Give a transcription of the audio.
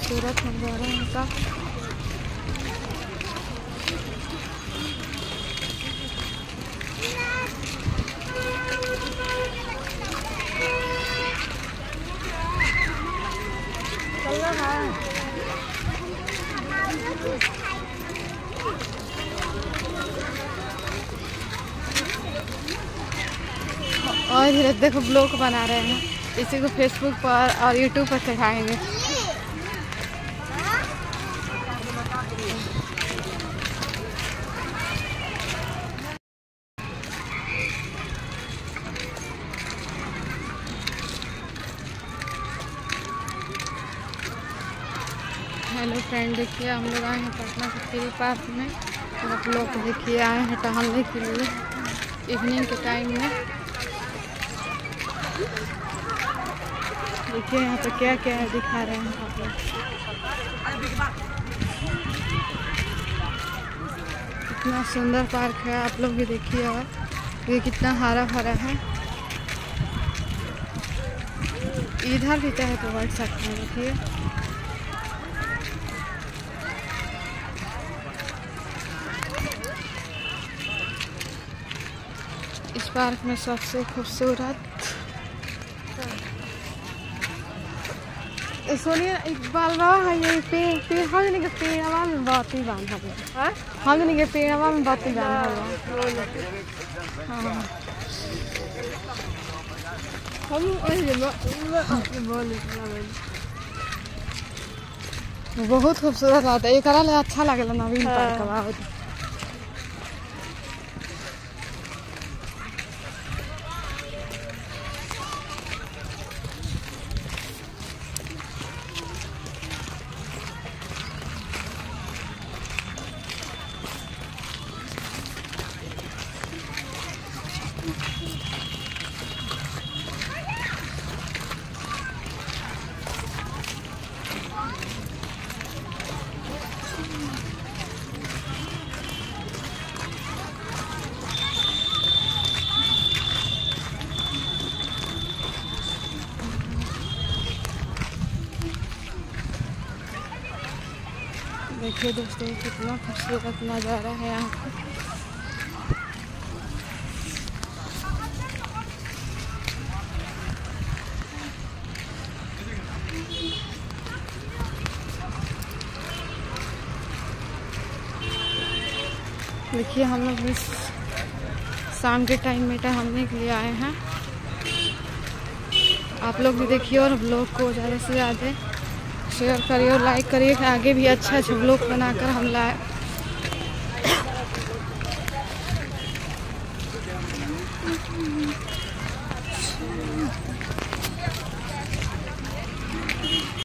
खूबसूरत नज़ारा इनका। और इधर देखो ब्लॉग बना रहे हैं, इसी को फेसबुक पर और यूट्यूब पर चढ़ाएंगे। हेलो फ्रेंड, देखिए हम लोग आए हैं पटना के फ्री पार्क में और आप लोग देखिए आए हैं टहलने के लिए इवनिंग के टाइम में। देखिए यहाँ पे क्या क्या है दिखा रहे हैं आप लोग। इतना सुंदर पार्क है, आप लोग भी देखिए। और ये कितना हरा भरा है। इधर भी चाहे तो बैठ सकते हैं। देखिए इस पार्क में सबसे खूबसूरत सोनिया इकबाल है। ये पेड़ हमने के पेड़वा में बाती बांधा है। हमने के पेड़वा में बाती बांधा हुआ। हाँ बहुत खूबसूरत आता है। एक अच्छा लगेगा नवीन पार्क। देखिए दोस्तों कितना खूबसूरत नज़ारा है यहाँ पर। देखिए हम लोग भी शाम के टाइम में टहलने के लिए आए हैं। आप लोग भी देखिए और ब्लॉग को ज़्यादा से ज़्यादा शेयर करिए और लाइक करिए। आगे भी अच्छा अच्छा ब्लॉग बनाकर हम लाए।